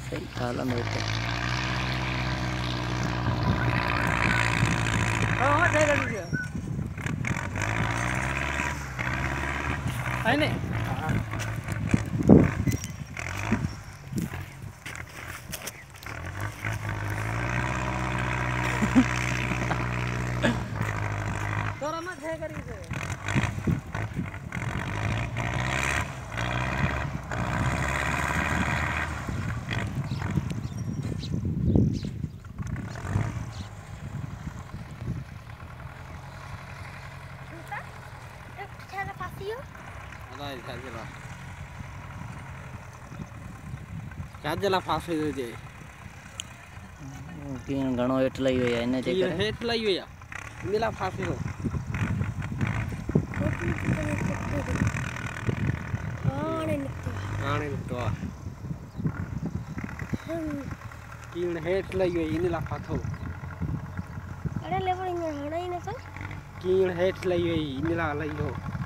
सही हालन होते हाँ जाएगा लीजिए है नहीं तोरा मत है करी से फास जे कीन घणो हेठ लही वई आहे इन जे करे हेठ लही वई आहे मिला फास हो हाणे निकतो आहे कीन हेठ लही वई इन ला फाथो अरे लेबर इन हाणे ही न तो कीन हेठ लही वई इन ला लही हो